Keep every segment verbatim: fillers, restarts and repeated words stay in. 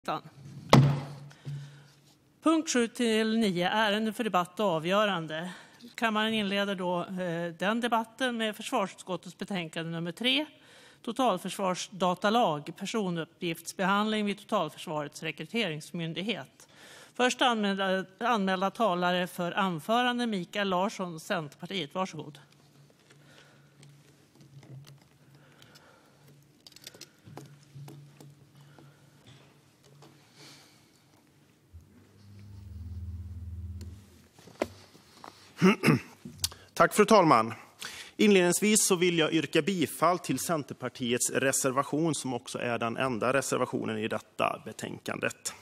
dagordningslistan. Punkt sju till nio, ärenden för debatt och avgörande. Kammaren inleder då eh, den debatten med försvarsutskottets betänkande nummer tre, totalförsvarsdatalag, personuppgiftsbehandling vid totalförsvarets rekryteringsmyndighet. Först anmälda, anmälda talare för anförande, Mikael Larsson, Centerpartiet. Varsågod. Tack fru talman. Inledningsvis så vill jag yrka bifall till Centerpartiets reservation som också är den enda reservationen i detta betänkandet.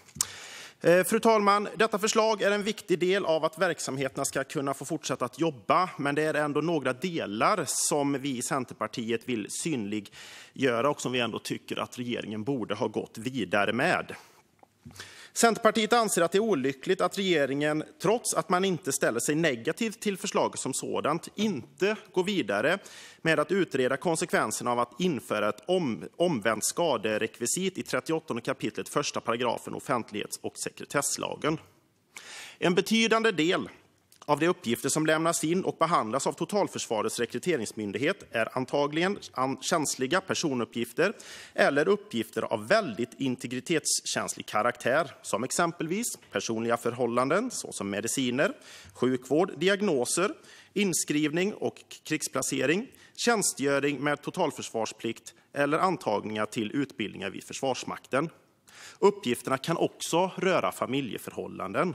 Fru talman, detta förslag är en viktig del av att verksamheterna ska kunna få fortsätta att jobba, men det är ändå några delar som vi i Centerpartiet vill synliggöra och som vi ändå tycker att regeringen borde ha gått vidare med. Centerpartiet anser att det är olyckligt att regeringen, trots att man inte ställer sig negativ till förslaget som sådant, inte går vidare med att utreda konsekvenserna av att införa ett om, omvänt skaderekvisit i trettioåttonde kapitlet första paragrafen offentlighets- och sekretesslagen. En betydande del av de uppgifter som lämnas in och behandlas av Totalförsvarets rekryteringsmyndighet är antagligen känsliga personuppgifter eller uppgifter av väldigt integritetskänslig karaktär, som exempelvis personliga förhållanden såsom mediciner, sjukvård, diagnoser, inskrivning och krigsplacering, tjänstgöring med totalförsvarsplikt eller antagningar till utbildningar vid Försvarsmakten. Uppgifterna kan också röra familjeförhållanden.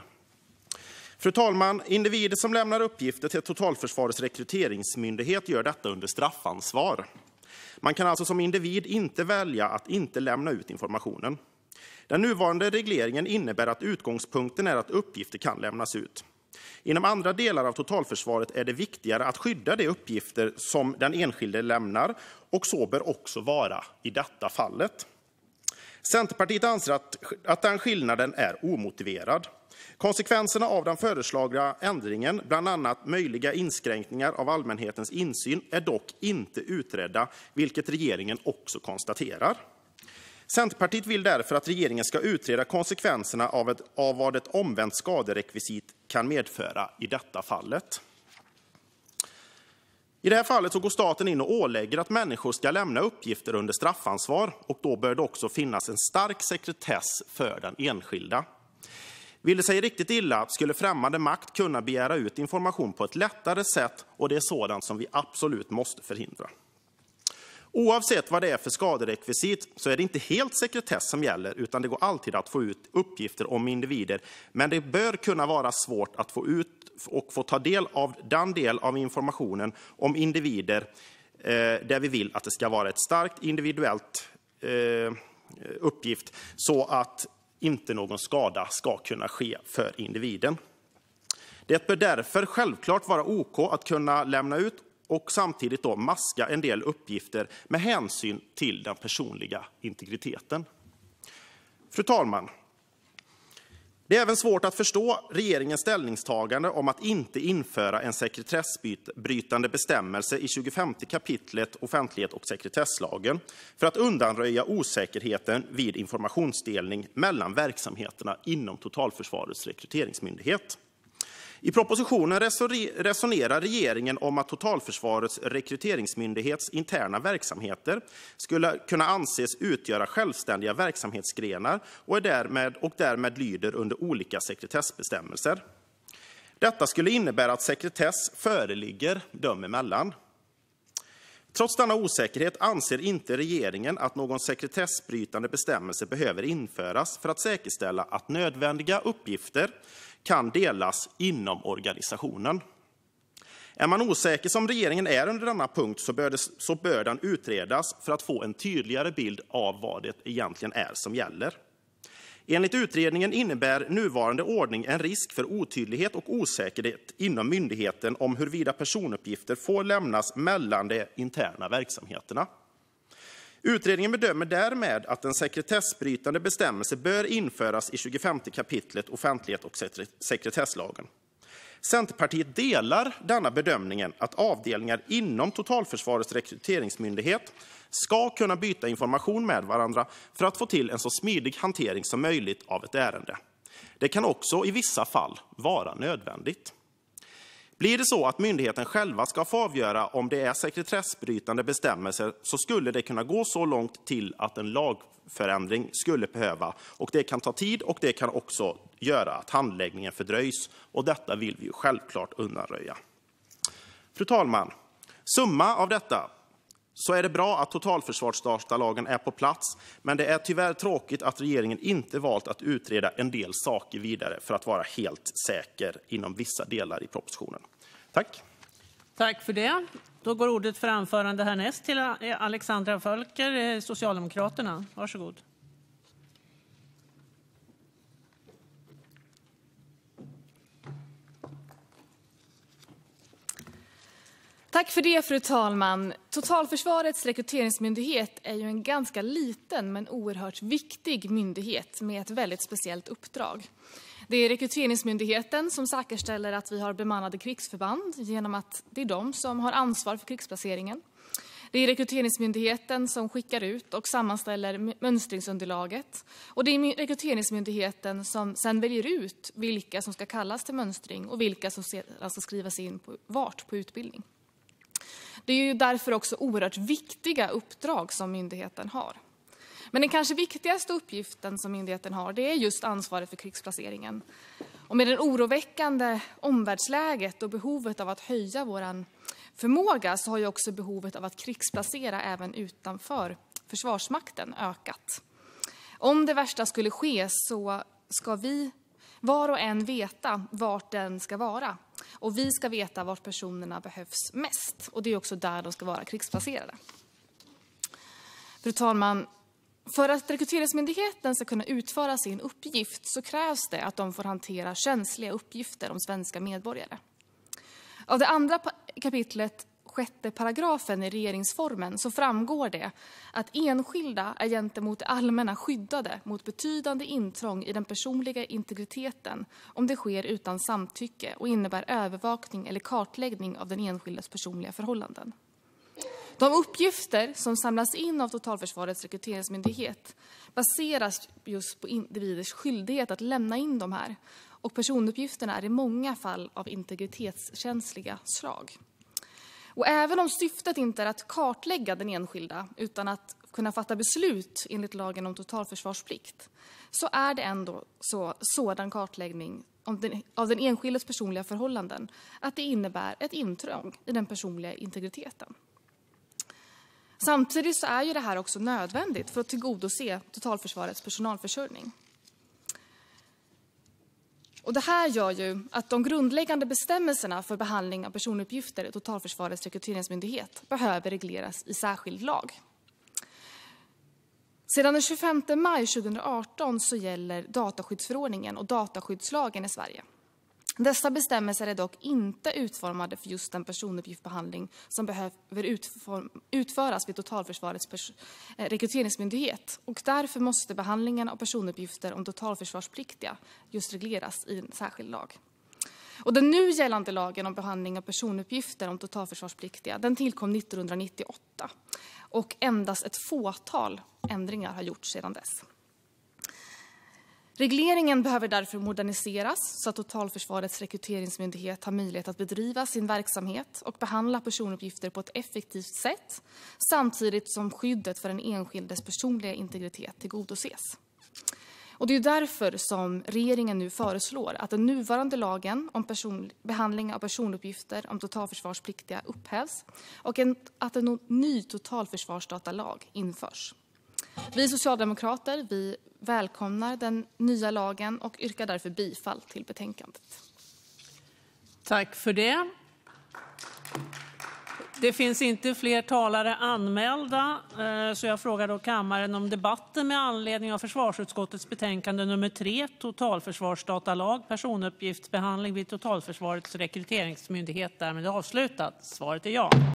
Fru talman, individer som lämnar uppgifter till Totalförsvarets rekryteringsmyndighet gör detta under straffansvar. Man kan alltså som individ inte välja att inte lämna ut informationen. Den nuvarande regleringen innebär att utgångspunkten är att uppgifter kan lämnas ut. Inom andra delar av totalförsvaret är det viktigare att skydda de uppgifter som den enskilde lämnar, och så bör också vara i detta fallet. Centerpartiet anser att, att den skillnaden är omotiverad. Konsekvenserna av den föreslagna ändringen, bland annat möjliga inskränkningar av allmänhetens insyn, är dock inte utredda, vilket regeringen också konstaterar. Centerpartiet vill därför att regeringen ska utreda konsekvenserna av, ett, av vad ett omvänt skaderekvisit kan medföra i detta fallet. I det här fallet så går staten in och ålägger att människor ska lämna uppgifter under straffansvar, och då bör det också finnas en stark sekretess för den enskilda. Vill det sig riktigt illa skulle främmande makt kunna begära ut information på ett lättare sätt, och det är sådant som vi absolut måste förhindra. Oavsett vad det är för skaderekvisit så är det inte helt sekretess som gäller, utan det går alltid att få ut uppgifter om individer, men det bör kunna vara svårt att få ut och få ta del av den del av informationen om individer eh, där vi vill att det ska vara ett starkt individuellt eh, uppgift, så att inte någon skada ska kunna ske för individen. Det bör därför självklart vara OK att kunna lämna ut och samtidigt då maska en del uppgifter med hänsyn till den personliga integriteten. Fru talman, det är även svårt att förstå regeringens ställningstagande om att inte införa en sekretessbrytande bestämmelse i tjugofemte kapitlet offentlighet- och sekretesslagen för att undanröja osäkerheten vid informationsdelning mellan verksamheterna inom Totalförsvarets rekryteringsmyndighet. I propositionen resonerar regeringen om att Totalförsvarets rekryteringsmyndighets interna verksamheter skulle kunna anses utgöra självständiga verksamhetsgrenar och, är därmed, och därmed lyder under olika sekretessbestämmelser. Detta skulle innebära att sekretess föreligger dem emellan. Trots denna osäkerhet anser inte regeringen att någon sekretessbrytande bestämmelse behöver införas för att säkerställa att nödvändiga uppgifter kan delas inom organisationen. Är man osäker som regeringen är under denna punkt så bör, det, så bör den utredas för att få en tydligare bild av vad det egentligen är som gäller. Enligt utredningen innebär nuvarande ordning en risk för otydlighet och osäkerhet inom myndigheten om huruvida personuppgifter får lämnas mellan de interna verksamheterna. Utredningen bedömer därmed att en sekretessbrytande bestämmelse bör införas i tjugofemte kapitlet offentlighet- och sekretesslagen. Centerpartiet delar denna bedömningen att avdelningar inom Totalförsvarets rekryteringsmyndighet ska kunna byta information med varandra för att få till en så smidig hantering som möjligt av ett ärende. Det kan också i vissa fall vara nödvändigt. Blir det så att myndigheten själva ska få avgöra om det är sekretessbrytande bestämmelser, så skulle det kunna gå så långt till att en lagförändring skulle behöva, och det kan ta tid och det kan också göra att handläggningen fördröjs, och detta vill vi ju självklart undanröja. Fru talman, summa av detta så är det bra att totalförsvarsdatalagen är på plats, men det är tyvärr tråkigt att regeringen inte valt att utreda en del saker vidare för att vara helt säker inom vissa delar i propositionen. Tack. Tack för det. Då går ordet för anförande härnäst till Alexandra Völker, Socialdemokraterna. Varsågod. Tack för det, fru talman. Totalförsvarets rekryteringsmyndighet är ju en ganska liten men oerhört viktig myndighet med ett väldigt speciellt uppdrag. Det är rekryteringsmyndigheten som säkerställer att vi har bemannade krigsförband genom att det är de som har ansvar för krigsplaceringen. Det är rekryteringsmyndigheten som skickar ut och sammanställer mönstringsunderlaget. Och det är rekryteringsmyndigheten som sedan väljer ut vilka som ska kallas till mönstring och vilka som sedan ska skrivas in på, vart på utbildning. Det är ju därför också oerhört viktiga uppdrag som myndigheten har. Men den kanske viktigaste uppgiften som myndigheten har, det är just ansvaret för krigsplaceringen. Och med det oroväckande omvärldsläget och behovet av att höja vår förmåga, så har ju också behovet av att krigsplacera även utanför Försvarsmakten ökat. Om det värsta skulle ske, så ska vi var och en veta vart den ska vara. Och vi ska veta vart personerna behövs mest. Och det är också där de ska vara krigsplacerade. Fru talman, för att rekryteringsmyndigheten ska kunna utföra sin uppgift, så krävs det att de får hantera känsliga uppgifter om svenska medborgare. Av det andra kapitlet, sjätte paragrafen i regeringsformen, så framgår det att enskilda är gentemot det allmänna skyddade mot betydande intrång i den personliga integriteten om det sker utan samtycke och innebär övervakning eller kartläggning av den enskildes personliga förhållanden. De uppgifter som samlas in av Totalförsvarets rekryteringsmyndighet baseras just på individers skyldighet att lämna in de här, och personuppgifterna är i många fall av integritetskänsliga slag. Och även om syftet inte är att kartlägga den enskilda utan att kunna fatta beslut enligt lagen om totalförsvarsplikt, så är det ändå så, sådan kartläggning om den, av den enskildes personliga förhållanden att det innebär ett intrång i den personliga integriteten. Samtidigt så är ju det här också nödvändigt för att tillgodose totalförsvarets personalförsörjning. Och det här gör ju att de grundläggande bestämmelserna för behandling av personuppgifter i Totalförsvarets rekryteringsmyndighet behöver regleras i särskild lag. Sedan den tjugofemte maj tjugohundraarton så gäller dataskyddsförordningen och dataskyddslagen i Sverige. Dessa bestämmelser är dock inte utformade för just den personuppgiftsbehandling som behöver utform- utföras vid Totalförsvarets pers- rekryteringsmyndighet, och därför måste behandlingen av personuppgifter om totalförsvarspliktiga just regleras i en särskild lag. Och den nu gällande lagen om behandling av personuppgifter om totalförsvarspliktiga, den tillkom nittonhundranittioåtta, och endast ett fåtal ändringar har gjorts sedan dess. Regleringen behöver därför moderniseras så att Totalförsvarets rekryteringsmyndighet har möjlighet att bedriva sin verksamhet och behandla personuppgifter på ett effektivt sätt, samtidigt som skyddet för den enskildes personliga integritet tillgodoses. Och det är därför som regeringen nu föreslår att den nuvarande lagen om person, behandling av personuppgifter om totalförsvarspliktiga upphävs och en, att en ny totalförsvarsdatalag införs. Vi socialdemokrater, vi välkomnar den nya lagen och yrkar därför bifall till betänkandet. Tack för det. Det finns inte fler talare anmälda, så jag frågar då kammaren om debatten med anledning av försvarsutskottets betänkande nummer tre, totalförsvarsdatalag, personuppgiftsbehandling vid Totalförsvarets rekryteringsmyndighet, därmed avslutat. Svaret är ja.